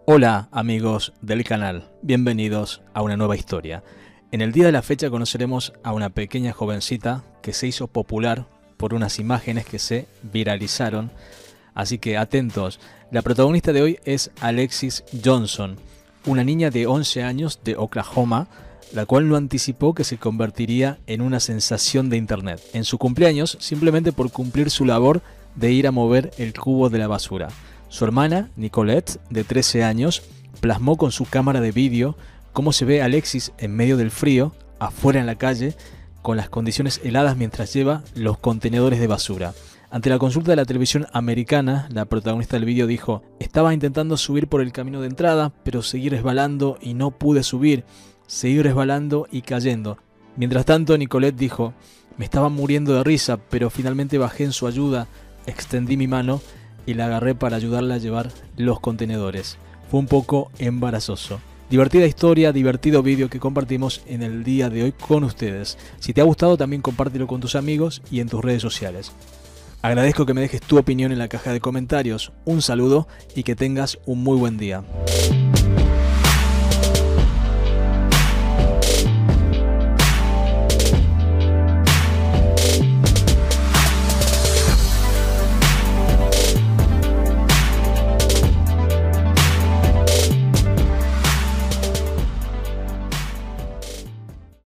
Hola amigos del canal, bienvenidos a una nueva historia. En el día de la fecha conoceremos a una pequeña jovencita que se hizo popular por unas imágenes que se viralizaron, así que atentos. La protagonista de hoy es Alexis Johnson, una niña de 11 años de Oklahoma, la cual no anticipó que se convertiría en una sensación de internet en su cumpleaños simplemente por cumplir su labor de ir a mover el cubo de la basura. Su hermana, Nicolette, de 13 años, plasmó con su cámara de vídeo cómo se ve a Alexis en medio del frío, afuera en la calle, con las condiciones heladas mientras lleva los contenedores de basura. Ante la consulta de la televisión americana, la protagonista del vídeo dijo: "Estaba intentando subir por el camino de entrada, pero seguí resbalando y no pude subir. Seguí resbalando y cayendo". Mientras tanto, Nicolette dijo: "Me estaba muriendo de risa, pero finalmente bajé en su ayuda, extendí mi mano y la agarré para ayudarla a llevar los contenedores. Fue un poco embarazoso". Divertida historia, divertido vídeo que compartimos en el día de hoy con ustedes. Si te ha gustado, también compártelo con tus amigos y en tus redes sociales. Agradezco que me dejes tu opinión en la caja de comentarios. Un saludo y que tengas un muy buen día.